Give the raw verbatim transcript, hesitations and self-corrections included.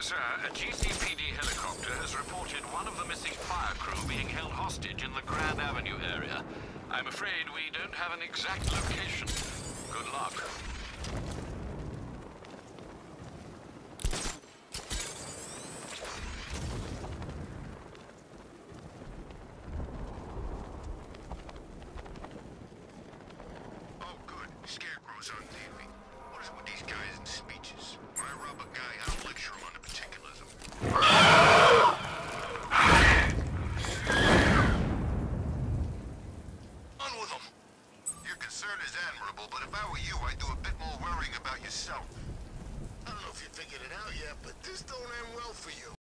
Sir, a G C P D helicopter has reported one of the missing fire crew being held hostage in the Grand Avenue area. I'm afraid we don't have an exact location. Good luck.